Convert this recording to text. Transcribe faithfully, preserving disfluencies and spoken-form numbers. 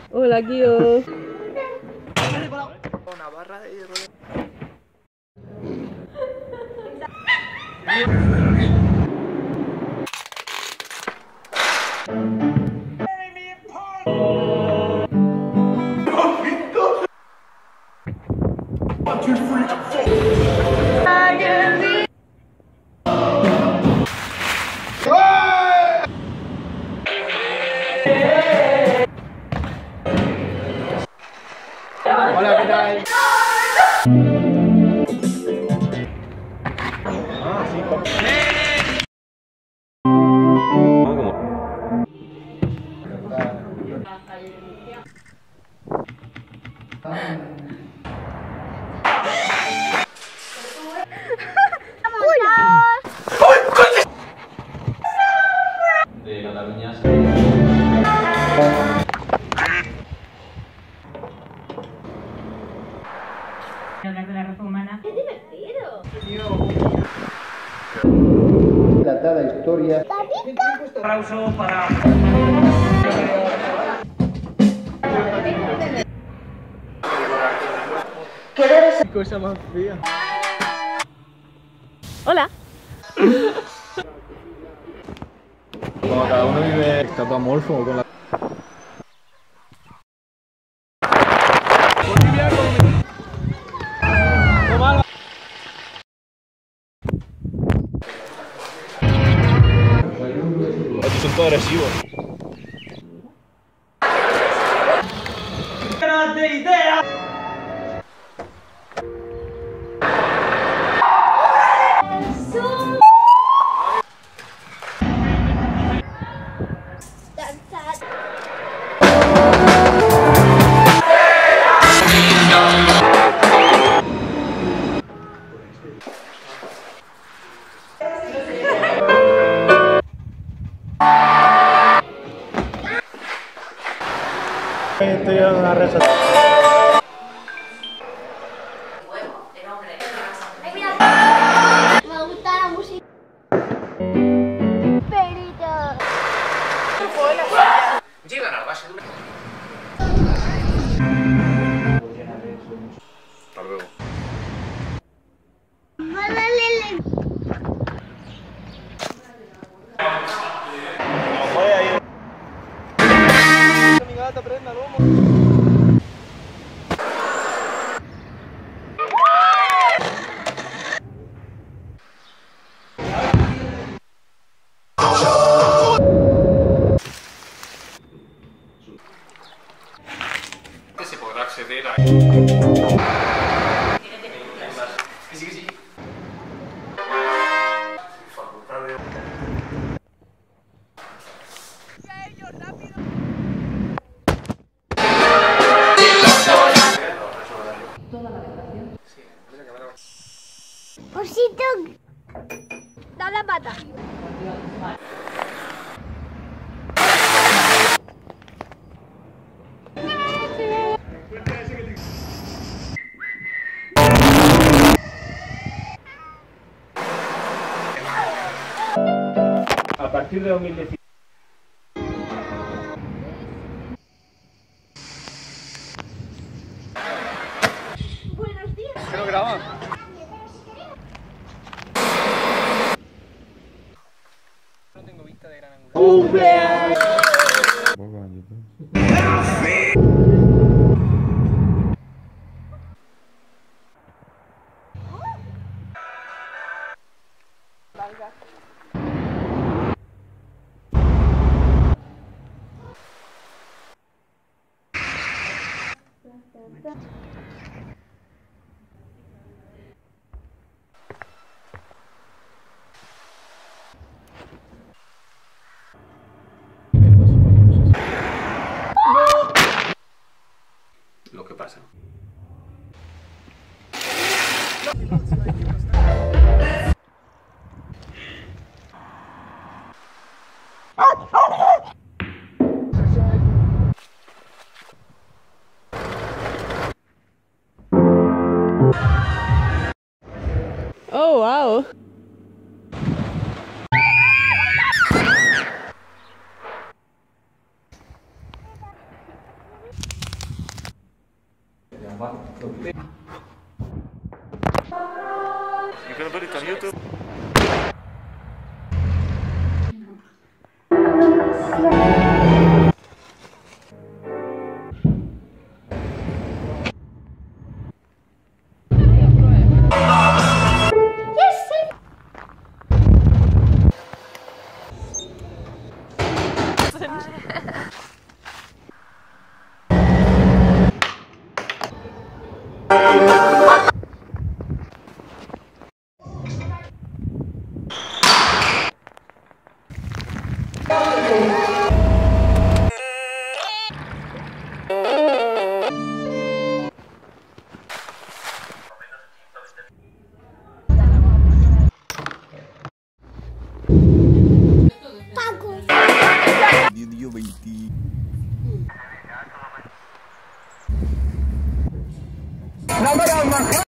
Hola, Kio. Una barra de hierro. Hola, ¿qué tal? Ah, sí, de Cataluña. Hablar de la raza humana. ¡Qué divertido! Tratada historia. Aplauso para. qué cosa más fea. Hola. Como cada uno vive escatomorfo con la... Estos son todos agresivos. ¡De idea! Estoy en una red social. Me gusta la música. Perito. Llegan a base de una... Hasta luego. Mi gata prenda, lomo. Se podrá acceder a... Sí, sí, sí. Facultad de... Osito. Da la pata. A partir de dos mil dieciséis. Buenos días. ¿Qué lo graban? No tengo vista de gran ángulo. ¡Cumpleaños! Lo que pasa. Oh, wow. Je kunt het op YouTube. Video veinte.